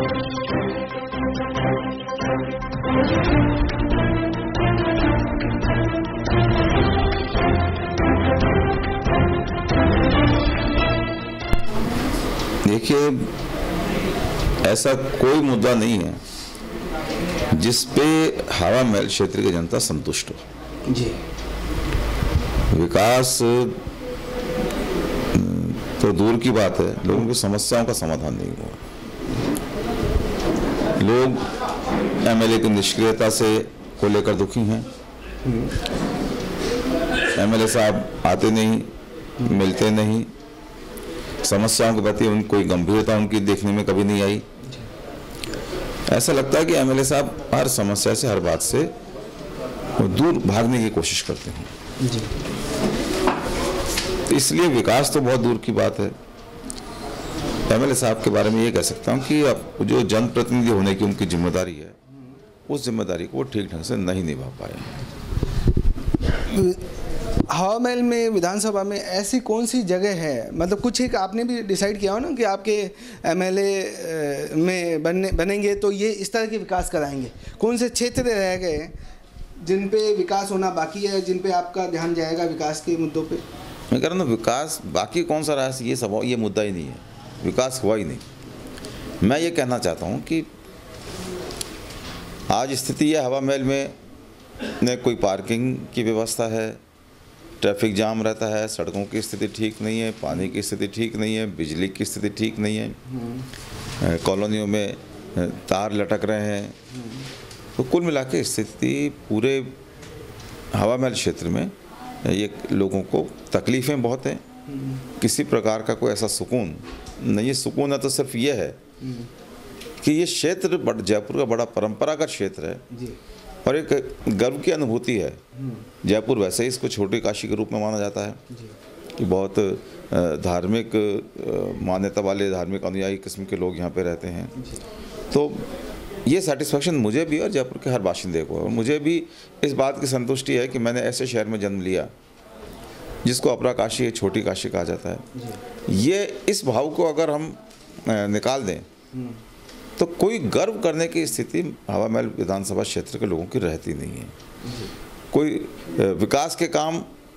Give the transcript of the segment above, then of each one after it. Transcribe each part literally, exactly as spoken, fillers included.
देखिए, ऐसा कोई मुद्दा नहीं है जिस पे हवा महल क्षेत्र की जनता संतुष्ट हो। जी। विकास तो दूर की बात है, लोगों की समस्याओं का समाधान नहीं हुआ। लोग एमएलए की निष्क्रियता से को लेकर दुखी हैं। एमएलए साहब आते नहीं, मिलते नहीं, समस्याओं के प्रति उन कोई गंभीरता उनकी देखने में कभी नहीं आई। ऐसा लगता है कि एमएलए साहब हर समस्या से, हर बात से दूर भागने की कोशिश करते हैं। जी। तो इसलिए विकास तो बहुत दूर की बात है। एमएलए साहब के बारे में ये कह सकता हूँ कि अब जो जनप्रतिनिधि होने की उनकी जिम्मेदारी है, उस जिम्मेदारी को वो ठीक ढंग से नहीं निभा पाए। हवा महल में, विधानसभा में ऐसी कौन सी जगह है, मतलब कुछ एक आपने भी डिसाइड किया हो ना कि आपके एमएलए में बनने बनेंगे तो ये इस तरह के विकास कराएंगे? कौन से क्षेत्र रह गए जिन पे विकास होना बाकी है, जिन पे आपका ध्यान जाएगा विकास के मुद्दों पे? मैं कह रहा हूँ बाकी बाकी कौन सा रहा है, ये सब ये मुद्दा ही नहीं है, विकास हुआ ही नहीं। मैं ये कहना चाहता हूँ कि आज स्थिति है हवा महल में न कोई पार्किंग की व्यवस्था है, ट्रैफिक जाम रहता है, सड़कों की स्थिति ठीक नहीं है, पानी की स्थिति ठीक नहीं है, बिजली की स्थिति ठीक नहीं है, कॉलोनियों में तार लटक रहे हैं। तो कुल मिला के स्थिति पूरे हवा महल क्षेत्र में ये लोगों को तकलीफ़ें बहुत हैं। किसी प्रकार का कोई ऐसा सुकून नहीं है। सुकून है तो सिर्फ ये है कि ये क्षेत्र जयपुर का बड़ा परंपरागत क्षेत्र है जी। और एक गर्व की अनुभूति है। जयपुर वैसे ही इसको छोटी काशी के रूप में माना जाता है कि बहुत धार्मिक मान्यता वाले, धार्मिक अनुयायी किस्म के लोग यहाँ पे रहते हैं। तो ये सेटिस्फेक्शन मुझे भी और जयपुर के हर बाशिंदे को, और मुझे भी इस बात की संतुष्टि है कि मैंने ऐसे शहर में जन्म लिया जिसको अपरा काशी, छोटी काशी कहा जाता है। ये इस भाव को अगर हम निकाल दें तो कोई गर्व करने की स्थिति हवा महल विधानसभा क्षेत्र के लोगों की रहती नहीं है। कोई विकास के काम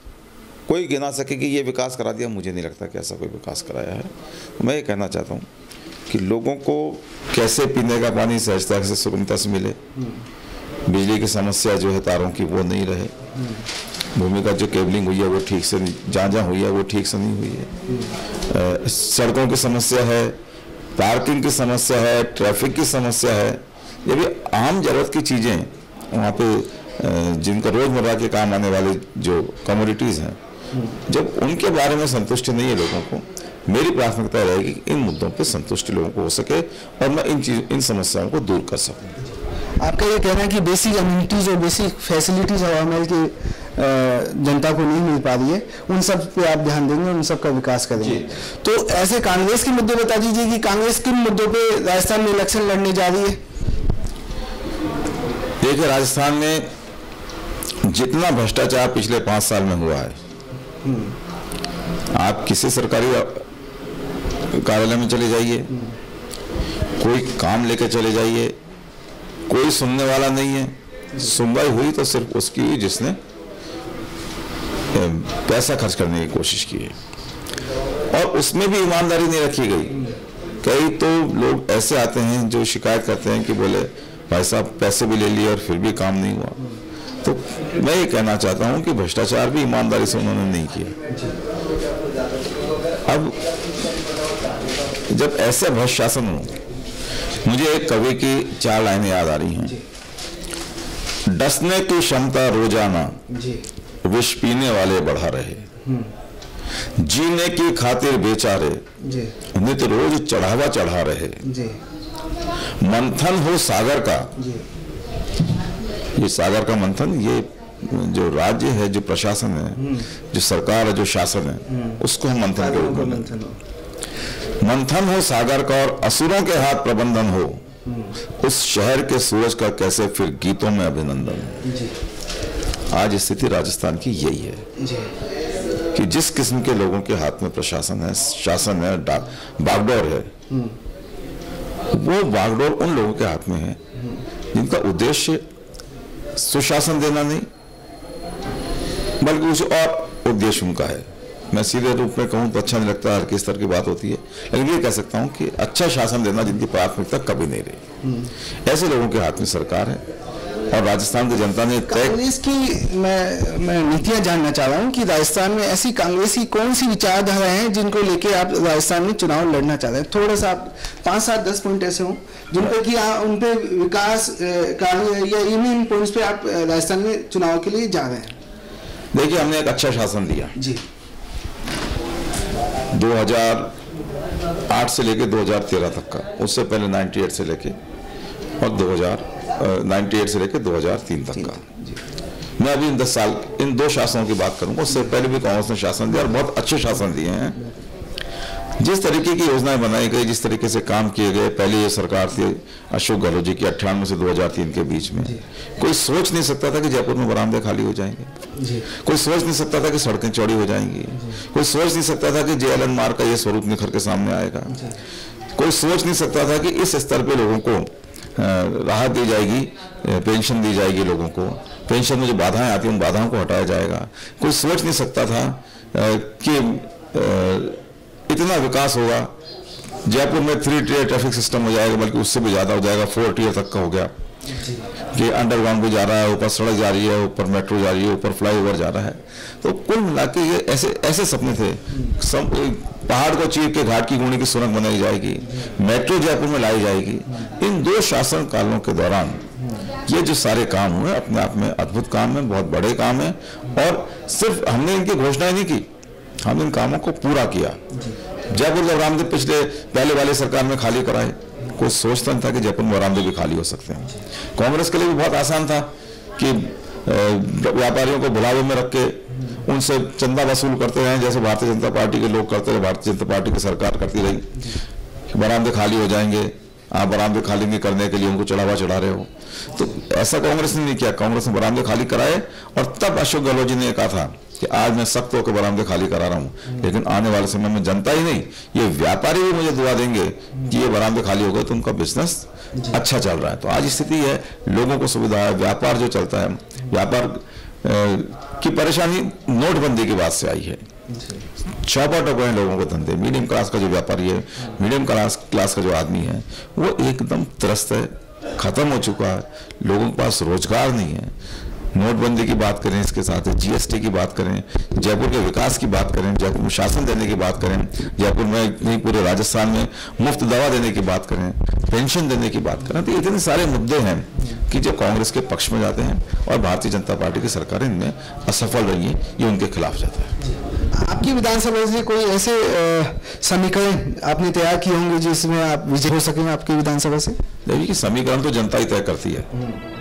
कोई गिना सके कि ये विकास करा दिया, मुझे नहीं लगता कि ऐसा कोई विकास कराया है। मैं ये कहना चाहता हूँ कि लोगों को कैसे पीने का पानी सहजता से, सुगमता से मिले, बिजली की समस्या जो है तारों की वो नहीं रहे, भूमि का जो केबलिंग हुई है वो ठीक से जहाँ जहाँ हुई है वो ठीक से नहीं हुई है, सड़कों की समस्या है, पार्किंग की समस्या है, ट्रैफिक की समस्या है। ये भी आम जरूरत की चीज़ें वहाँ पे जिनका रोज़मर्रा के काम आने वाले जो कमोडिटीज़ हैं, जब उनके बारे में संतुष्टि नहीं है लोगों को, मेरी प्राथमिकता रहेगी कि इन मुद्दों पे संतुष्टि लोगों को हो सके और मैं इन चीज इन समस्याओं को दूर कर सकूं। आपका ये कहना है कि बेसिक अम्यूनिटीज़ और बेसिक फैसिलिटीज़ हवा महल की जनता को नहीं मिल पा रही है, उन सब पे आप ध्यान देंगे, उन सब का विकास करेंगे। तो ऐसे कांग्रेस के मुद्दे बता दीजिए कि कांग्रेस किन मुद्दों पे राजस्थान में इलेक्शन लड़ने जा रही है? देखिए, राजस्थान में जितना भ्रष्टाचार पिछले पाँच साल में हुआ है, आप किसी सरकारी कार्यालय में चले जाइए, कोई काम लेकर चले जाइए, कोई सुनने वाला नहीं है। सुनवाई हुई तो सिर्फ उसकी हुई जिसने पैसा खर्च करने की कोशिश की है, और उसमें भी ईमानदारी नहीं रखी गई। कई तो लोग ऐसे आते हैं जो शिकायत करते हैं कि बोले भाई साहब पैसे भी ले लिए और फिर भी काम नहीं हुआ। तो मैं ये कहना चाहता हूँ कि भ्रष्टाचार भी ईमानदारी से उन्होंने नहीं किया। अब जब ऐसे भ्रष्ट शासन हो, मुझे एक कवि की चार लाइनें याद आ रही हैं। डसने की क्षमता रोजाना विष पीने वाले बढ़ा रहे, जीने की खातिर बेचारे नित रोज चढ़ावा चढ़ा रहे, मंथन हो सागर का, ये सागर का मंथन, ये जो राज्य है, जो प्रशासन है, जो सरकार है, जो शासन है, उसको हम मंथन के रूप में, मंथन हो सागर का और असुरों के हाथ प्रबंधन हो, उस शहर के सूरज का कैसे फिर गीतों में अभिनंदन। आज स्थिति राजस्थान की यही है कि जिस किस्म के लोगों के हाथ में प्रशासन है, शासन है, बागडोर है, वो बागडोर उन लोगों के हाथ में है जिनका उद्देश्य सुशासन देना नहीं, बल्कि कुछ और उद्देश्य उनका है। मैं सीधे रूप में कहूँ तो अच्छा नहीं लगता, हर किस तरह की बात होती है, लेकिन ये कह सकता हूँ कि अच्छा शासन देना जिनकी प्राथमिकता कभी नहीं रही, ऐसे लोगों के हाथ में सरकार है। और राजस्थान की जनता ने तय कांग्रेस की मैं मैं नीतियां जानना चाह रहा हूं कि राजस्थान में ऐसी कांग्रेस की कौन सी विचारधारा है जिनको लेके आप राजस्थान में चुनाव लड़ना चाह रहे हैं। थोड़ा सा आप पाँच सात दस पॉइंट ऐसे हों जिन पर कि उन पे विकास कार्य या इन पॉइंट्स पे आप राजस्थान में चुनाव के लिए जा रहे हैं। देखिए, हमने एक अच्छा शासन दिया जी। दो हज़ार आठ से लेके दो हज़ार तेरह तक का, उससे पहले अट्ठानवे से लेके और दो हज़ार अट्ठानवे से लेके दो हज़ार तीन तक का। मैं अभी इन दस साल इन दो शासनों की बात करूंगा। उससे पहले भी कांग्रेस ने शासन दिया और बहुत अच्छे शासन दिए हैं। जिस तरीके की योजनाएं बनाई गई, जिस तरीके से काम किए गए, पहले ये सरकार थी अशोक गहलोत जी की अट्ठानवे से दो हज़ार तीन के बीच में, कोई सोच नहीं सकता था कि जयपुर में बरामदे खाली हो जाएंगे, कोई सोच नहीं सकता था कि सड़कें चौड़ी हो जाएंगी, कोई सोच नहीं सकता था कि जेएलएन मार्ग का ये स्वरूप निखर के सामने आएगा, कोई सोच नहीं सकता था कि इस स्तर पे लोगों को राहत दी जाएगी, पेंशन दी जाएगी लोगों को, पेंशन में जो बाधाएं आती हैं उन बाधाओं को हटाया जाएगा। कोई सोच नहीं सकता था कि इतना विकास होगा, जयपुर में थ्री टियर ट्रैफिक सिस्टम हो जाएगा, बल्कि उससे भी ज़्यादा हो जाएगा, फोर टियर तक का हो गया कि अंडरग्राउंड भी जा रहा है, ऊपर सड़क जा रही है, ऊपर मेट्रो जा रही है, ऊपर फ्लाईओवर जा रहा है। तो कुल मिला के ये ऐसे ऐसे सपने थे। सब पहाड़ को चीर के घाट की गुणी की सुरंग बनाई जाएगी, मेट्रो जयपुर में लाई जाएगी। इन दो शासन कालों के दौरान ये जो सारे काम हुए अपने आप में अद्भुत काम है, बहुत बड़े काम है। और सिर्फ हमने इनकी घोषणाएं नहीं की, हम इन कामों को पूरा किया। जयपुर के बरामदे पिछले पहले वाली सरकार में खाली कराए, कोई सोचता नहीं था कि जयपुर में बरामदे भी खाली हो सकते हैं। कांग्रेस के लिए भी बहुत आसान था कि व्यापारियों को बुलावे में रख के उनसे चंदा वसूल करते रहे, जैसे भारतीय जनता पार्टी के लोग करते रहे, भारतीय जनता पार्टी की सरकार करती रही। बरामदे खाली हो जाएंगे, आप बरामदे खाली नहीं करने के लिए उनको चढ़ावा चढ़ा रहे हो। तो ऐसा कांग्रेस ने नहीं किया। कांग्रेस ने बरामदे खाली कराए और तब अशोक गहलोत जी ने कहा था कि आज मैं सख्त होकर बरामदे खाली करा रहा हूँ, लेकिन आने वाले समय में जनता ही नहीं, ये व्यापारी भी मुझे दुआ देंगे कि ये बरामदे खाली हो गए तो उनका बिजनेस अच्छा चल रहा है। तो आज स्थिति है, लोगों को सुविधा है, व्यापार जो चलता है, व्यापार की परेशानी नोटबंदी की बात से आई है। चौपट हो गए लोगों के धंधे। मीडियम क्लास का जो व्यापारी है, मीडियम क्लास क्लास का जो आदमी है, वो एकदम त्रस्त है, खत्म हो चुका है। लोगों के पास रोजगार नहीं है। नोटबंदी की बात करें, इसके साथ जीएसटी की बात करें, जयपुर के विकास की बात करें, जयपुर में शासन देने की बात करें, जयपुर में नहीं पूरे राजस्थान में मुफ्त दवा देने की बात करें, पेंशन देने की बात करें, तो इतने सारे मुद्दे हैं कि जो कांग्रेस के पक्ष में जाते हैं और भारतीय जनता पार्टी की सरकारें इनमें असफल रही है, ये उनके खिलाफ जाता है। आपकी विधानसभा से कोई ऐसे समीकरण आपने तैयार किए होंगे जिसमें आप विजय हो सकें आपकी विधानसभा से? देखिए, समीकरण तो जनता ही तय करती है।